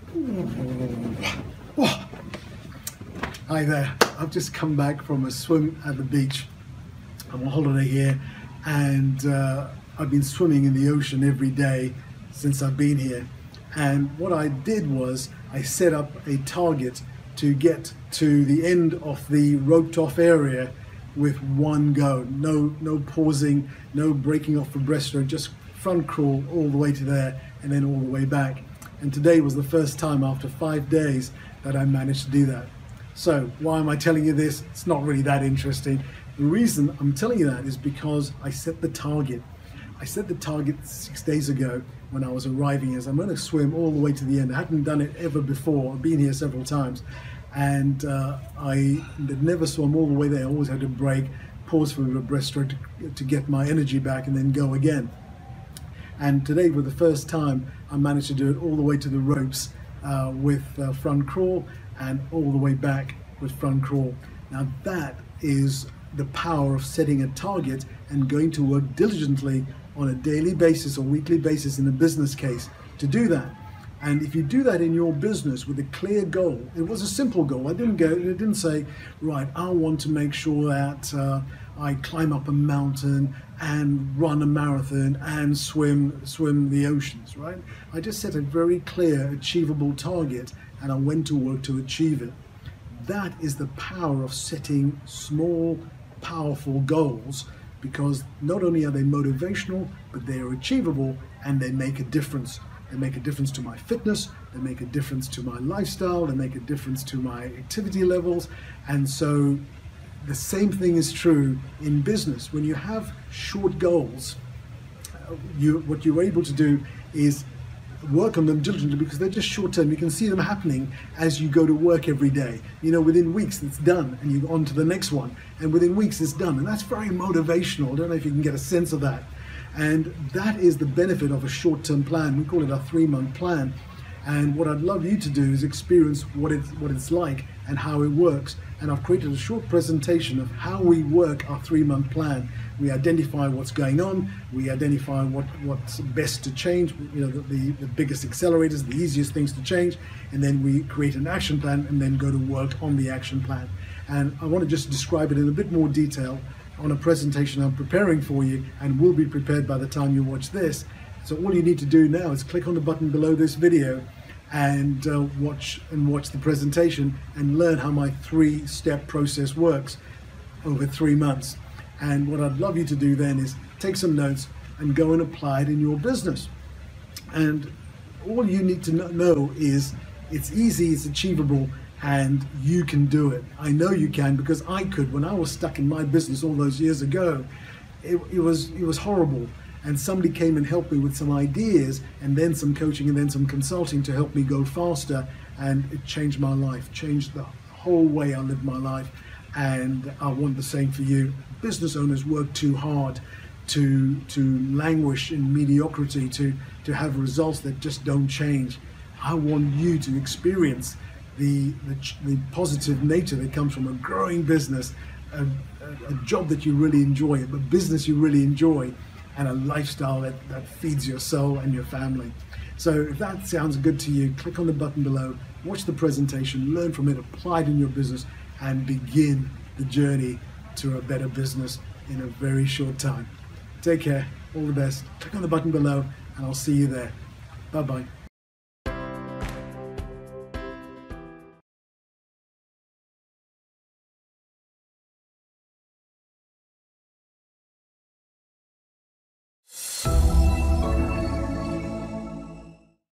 Oh. Hi there, I've just come back from a swim at the beach. I'm on holiday here and I've been swimming in the ocean every day since I've been here. And what I did was I set up a target to get to the end of the roped off area with one go. No pausing, no breaking off the breaststroke, just front crawl all the way to there and then all the way back. And today was the first time after 5 days that I managed to do that. So why am I telling you this? It's not really that interesting. The reason I'm telling you that is because I set the target. I set the target 6 days ago when I was arriving as I'm going to swim all the way to the end. I hadn't done it ever before. I've been here several times and I never swam all the way there. I always had to break, pause for a breaststroke to get my energy back and then go again. And today, for the first time, I managed to do it all the way to the ropes with front crawl and all the way back with front crawl. Now that is the power of setting a target and going to work diligently on a daily basis or weekly basis in a business case to do that. And if you do that in your business with a clear goal, it was a simple goal. It didn't say, right, I want to make sure that I climb up a mountain and run a marathon and swim the oceans, right? I just set a very clear, achievable target and I went to work to achieve it. That is the power of setting small, powerful goals, because not only are they motivational, but they are achievable and they make a difference. They make a difference to my fitness, they make a difference to my lifestyle, they make a difference to my activity levels. And so the same thing is true in business. When you have short goals, what you're able to do is work on them diligently because they're just short term. You can see them happening as you go to work every day. You know, within weeks it's done and you're on to the next one. And within weeks it's done. And that's very motivational. I don't know if you can get a sense of that. And that is the benefit of a short-term plan. We call it a 3-month plan. And what I'd love you to do is experience what it's like and how it works. And I've created a short presentation of how we work our 3-month plan. We identify what's going on. We identify what's best to change, you know, the biggest accelerators, the easiest things to change. And then we create an action plan and then go to work on the action plan. And I want to just describe it in a bit more detail on a presentation I'm preparing for you and will be prepared by the time you watch this. So all you need to do now is click on the button below this video and watch the presentation and learn how my 3-step process works over 3 months. And what I'd love you to do then is take some notes and go and apply it in your business. And all you need to know is it's easy, it's achievable, and you can do it. I know you can because I could. When I was stuck in my business all those years ago, it was horrible. And somebody came and helped me with some ideas and then some coaching and then some consulting to help me go faster. And it changed my life, changed the whole way I live my life. And I want the same for you. Business owners work too hard to languish in mediocrity, to have results that just don't change. I want you to experience the positive nature that comes from a growing business, a job that you really enjoy, a business you really enjoy, and a lifestyle that feeds your soul and your family. So if that sounds good to you, click on the button below, watch the presentation, learn from it, apply it in your business, and begin the journey to a better business in a very short time. Take care, all the best. Click on the button below, and I'll see you there. Bye-bye.